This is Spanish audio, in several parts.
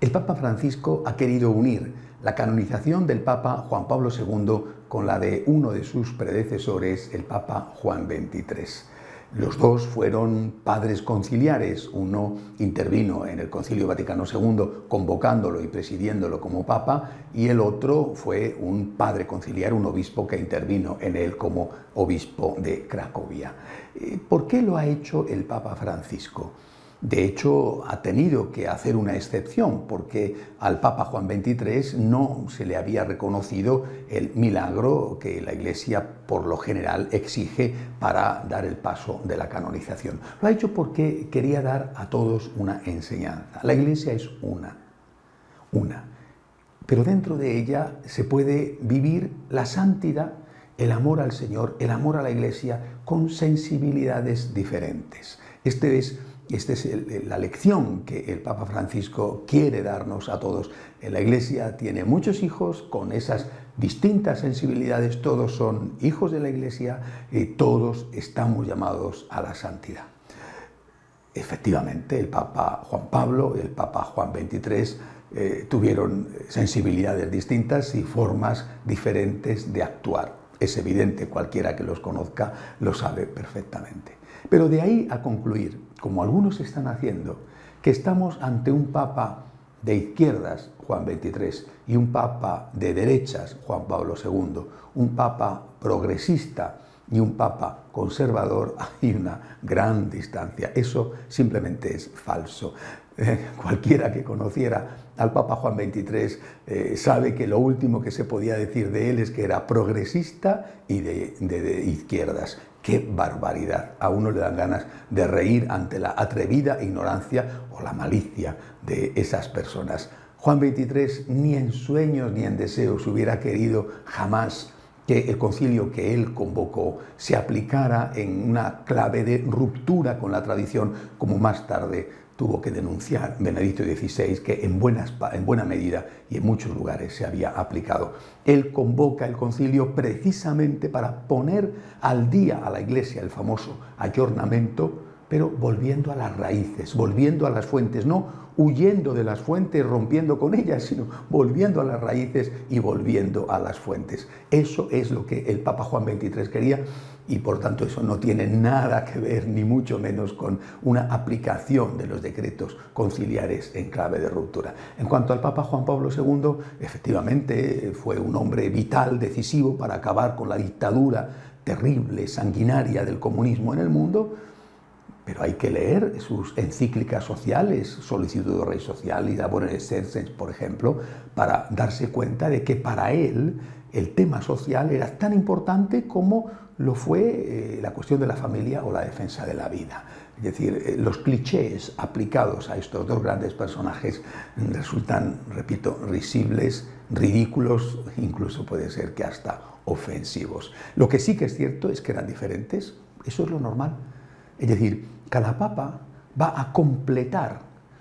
El Papa Francisco ha querido unir la canonización del Papa Juan Pablo II con la de uno de sus predecesores, el Papa Juan XXIII. Los dos fueron padres conciliares. Uno intervino en el Concilio Vaticano II convocándolo y presidiéndolo como papa, y el otro fue un padre conciliar, un obispo que intervino en él como obispo de Cracovia. ¿Por qué lo ha hecho el Papa Francisco? De hecho, ha tenido que hacer una excepción, porque al Papa Juan XXIII no se le había reconocido el milagro que la Iglesia por lo general exige para dar el paso de la canonización. Lo ha hecho porque quería dar a todos una enseñanza. La Iglesia es una. Pero dentro de ella se puede vivir la santidad, el amor al Señor, el amor a la Iglesia, con sensibilidades diferentes. Esta es la lección que el Papa Francisco quiere darnos a todos. La Iglesia tiene muchos hijos con esas distintas sensibilidades. Todos son hijos de la Iglesia y todos estamos llamados a la santidad. Efectivamente, el Papa Juan Pablo y el Papa Juan XXIII tuvieron sensibilidades distintas y formas diferentes de actuar. Es evidente, cualquiera que los conozca lo sabe perfectamente. Pero de ahí a concluir, como algunos están haciendo, que estamos ante un papa de izquierdas, Juan XXIII, y un papa de derechas, Juan Pablo II, un papa progresista y un papa conservador, hay una gran distancia. Eso simplemente es falso. Cualquiera que conociera al Papa Juan XXIII sabe que lo último que se podía decir de él es que era progresista y de izquierdas. ¡Qué barbaridad! A uno le dan ganas de reír ante la atrevida ignorancia o la malicia de esas personas. Juan XXIII ni en sueños ni en deseos hubiera querido jamás que el concilio que él convocó se aplicara en una clave de ruptura con la tradición, como más tarde tuvo que denunciar Benedicto XVI, que en buena medida y en muchos lugares se había aplicado. Él convoca el concilio precisamente para poner al día a la Iglesia el famoso ayornamiento, pero volviendo a las raíces, volviendo a las fuentes, no huyendo de las fuentes, rompiendo con ellas, sino volviendo a las raíces y volviendo a las fuentes. Eso es lo que el Papa Juan XXIII quería, y por tanto eso no tiene nada que ver, ni mucho menos, con una aplicación de los decretos conciliares en clave de ruptura. En cuanto al Papa Juan Pablo II, efectivamente fue un hombre vital, decisivo para acabar con la dictadura terrible, sanguinaria del comunismo en el mundo. Pero hay que leer sus encíclicas sociales, Sollicitudo Rei Social y Labore Essentiae, por ejemplo, para darse cuenta de que para él el tema social era tan importante como lo fue la cuestión de la familia o la defensa de la vida. Es decir, los clichés aplicados a estos dos grandes personajes resultan, repito, risibles, ridículos, incluso puede ser que hasta ofensivos. Lo que sí que es cierto es que eran diferentes, eso es lo normal. Es decir, cada papa va a completar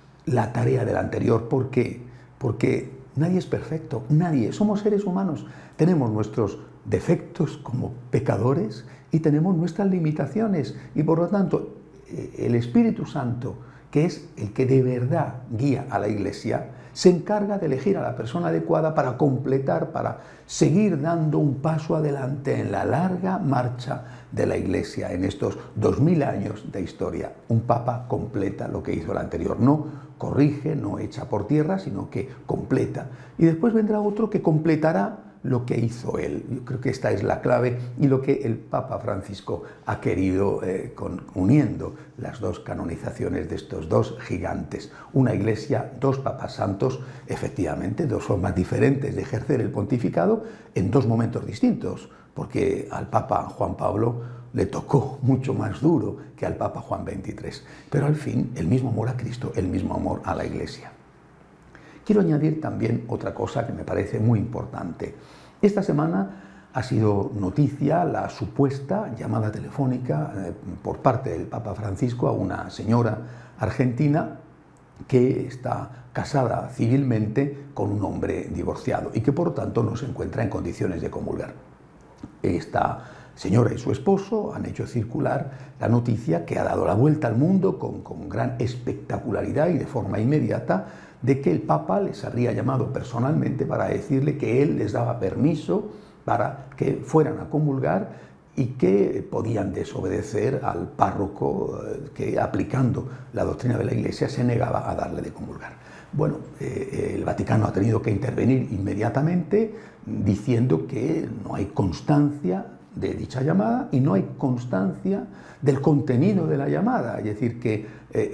la tarea del anterior. ¿Por qué? Porque nadie es perfecto, nadie. Somos seres humanos. Tenemos nuestros defectos como pecadores y tenemos nuestras limitaciones. Y por lo tanto, el Espíritu Santo, que es el que de verdad guía a la Iglesia, se encarga de elegir a la persona adecuada para completar, para seguir dando un paso adelante en la larga marcha de la Iglesia en estos 2000 años de historia. Un papa completa lo que hizo el anterior, no corrige, no echa por tierra, sino que completa. Y después vendrá otro que completará lo que hizo él. Yo creo que esta es la clave y lo que el Papa Francisco ha querido uniendo las dos canonizaciones de estos dos gigantes. Una Iglesia, dos papas santos, efectivamente, dos formas diferentes de ejercer el pontificado en dos momentos distintos, porque al Papa Juan Pablo le tocó mucho más duro que al Papa Juan XXIII. Pero al fin, el mismo amor a Cristo, el mismo amor a la Iglesia. Quiero añadir también otra cosa que me parece muy importante. Esta semana ha sido noticia la supuesta llamada telefónica por parte del Papa Francisco a una señora argentina que está casada civilmente con un hombre divorciado y que por tanto no se encuentra en condiciones de comulgar. Esta señora y su esposo han hecho circular la noticia que ha dado la vuelta al mundo con gran espectacularidad y de forma inmediata de que el Papa les habría llamado personalmente para decirle que él les daba permiso para que fueran a comulgar y que podían desobedecer al párroco que, aplicando la doctrina de la Iglesia, se negaba a darle de comulgar. Bueno, el Vaticano ha tenido que intervenir inmediatamente diciendo que no hay constancia de dicha llamada y no hay constancia del contenido de la llamada, es decir, que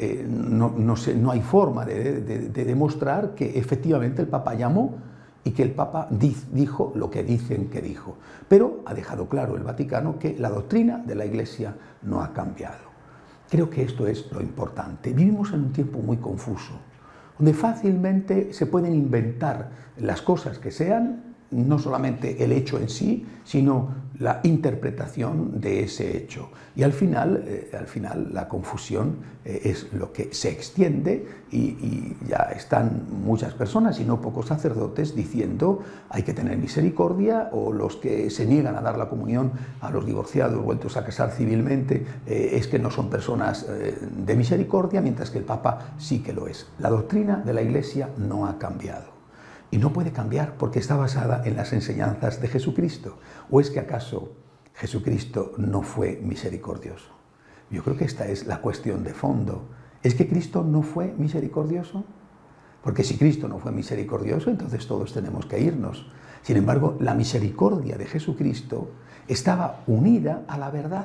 no hay forma de demostrar que efectivamente el Papa llamó y que el Papa dijo lo que dicen que dijo. Pero ha dejado claro el Vaticano que la doctrina de la Iglesia no ha cambiado. Creo que esto es lo importante. Vivimos en un tiempo muy confuso, donde fácilmente se pueden inventar las cosas que sean, no solamente el hecho en sí, sino la interpretación de ese hecho. Y al final la confusión es lo que se extiende y ya están muchas personas y no pocos sacerdotes diciendo hay que tener misericordia, o los que se niegan a dar la comunión a los divorciados vueltos a casar civilmente es que no son personas de misericordia, mientras que el Papa sí que lo es. La doctrina de la Iglesia no ha cambiado. Y no puede cambiar porque está basada en las enseñanzas de Jesucristo. ¿O es que acaso Jesucristo no fue misericordioso? Yo creo que esta es la cuestión de fondo. ¿Es que Cristo no fue misericordioso? Porque si Cristo no fue misericordioso, entonces todos tenemos que irnos. Sin embargo, la misericordia de Jesucristo estaba unida a la verdad.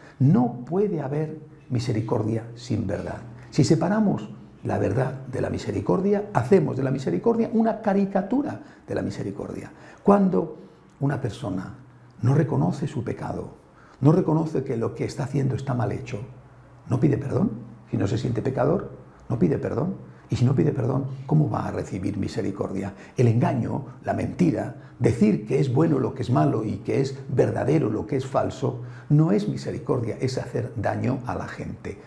No puede haber misericordia sin verdad. Si separamos la verdad de la misericordia, hacemos de la misericordia una caricatura de la misericordia. Cuando una persona no reconoce su pecado, no reconoce que lo que está haciendo está mal hecho, no pide perdón. Si no se siente pecador, no pide perdón. Y si no pide perdón, ¿cómo va a recibir misericordia? El engaño, la mentira, decir que es bueno lo que es malo y que es verdadero lo que es falso, no es misericordia, es hacer daño a la gente.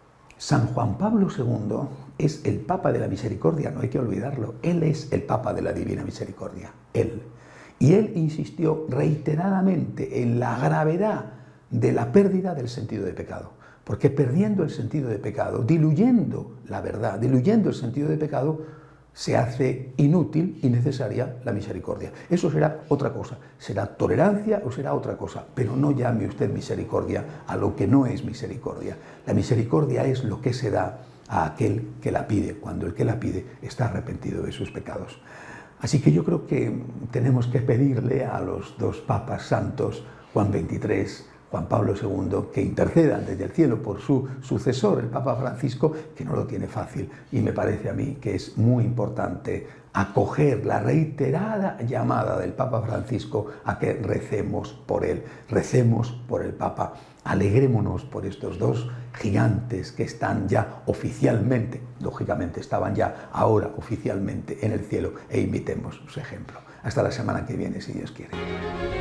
San Juan Pablo II es el Papa de la Misericordia, no hay que olvidarlo. Él es el Papa de la Divina Misericordia, él. Y él insistió reiteradamente en la gravedad de la pérdida del sentido de pecado. Porque perdiendo el sentido de pecado, diluyendo la verdad, diluyendo el sentido de pecado, se hace inútil y necesaria la misericordia. Eso será otra cosa, será tolerancia o será otra cosa, pero no llame usted misericordia a lo que no es misericordia. La misericordia es lo que se da a aquel que la pide, cuando el que la pide está arrepentido de sus pecados. Así que yo creo que tenemos que pedirle a los dos papas santos, Juan XXIII, Juan Pablo II, que intercedan desde el cielo por su sucesor, el Papa Francisco, que no lo tiene fácil. Y me parece a mí que es muy importante acoger la reiterada llamada del Papa Francisco a que recemos por él, recemos por el Papa, alegrémonos por estos dos gigantes que están ya oficialmente, lógicamente estaban ya ahora oficialmente en el cielo, e imitemos su ejemplo. Hasta la semana que viene, si Dios quiere.